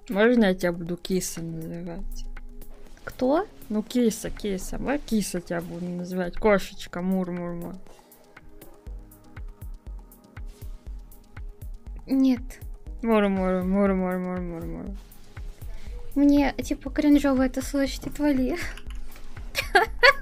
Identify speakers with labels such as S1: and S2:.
S1: Можно я тебя буду киса называть?
S2: Кто?
S1: Ну, киса, киса. Вот киса тебя буду называть. Кошечка, мур-мур-мур.
S2: Нет.
S1: Мур-мур, мур-мур-мур-мур-мур.
S2: Мне, типа, кринжово это слышать, отвали.